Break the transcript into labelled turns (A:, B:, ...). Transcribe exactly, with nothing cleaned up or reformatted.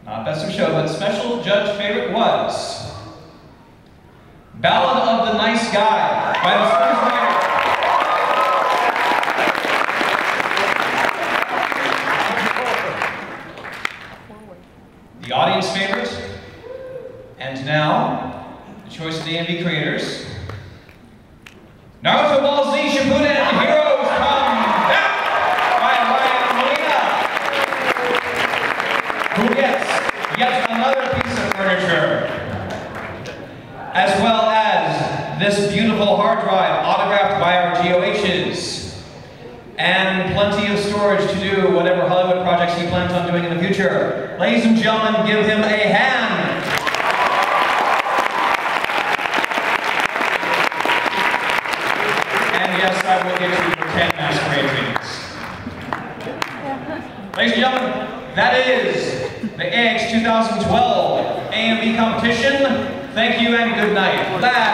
A: Not best of show, but special judge favorite was Ballad of the Nice Guy by the First Rider. The audience favorite, and now the choice of the A M V creators. Naruto Ball Z Shippuden Heroes Come Back by Selena, who gets yet another piece of furniture, as well as this beautiful hard drive autographed by our G O H's, and plenty of storage to do whatever Hollywood projects he plans on doing in the future. Ladies and gentlemen, give him a hand. Yes, I will get you for ten masquerade things. Ladies and gentlemen, that is the A X twenty twelve A M V competition. Thank you and good night. Bye.